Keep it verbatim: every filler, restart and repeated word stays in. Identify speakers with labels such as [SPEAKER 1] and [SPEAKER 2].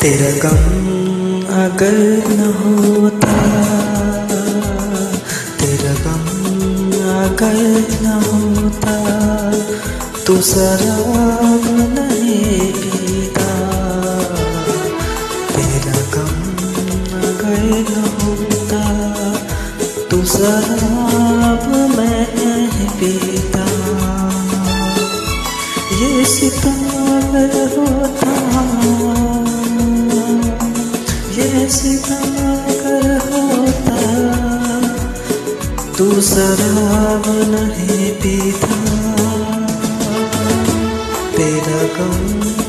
[SPEAKER 1] तेरा गम अगर न होता, तेरा गम अगर न होता, तू शराब नहीं पीता। तेरा गम अगर न होता, तू शराब नहीं पीता। ये सितम अगर होता, ये सितम अगर होता, तू शराब नहीं पीता। तेरा गम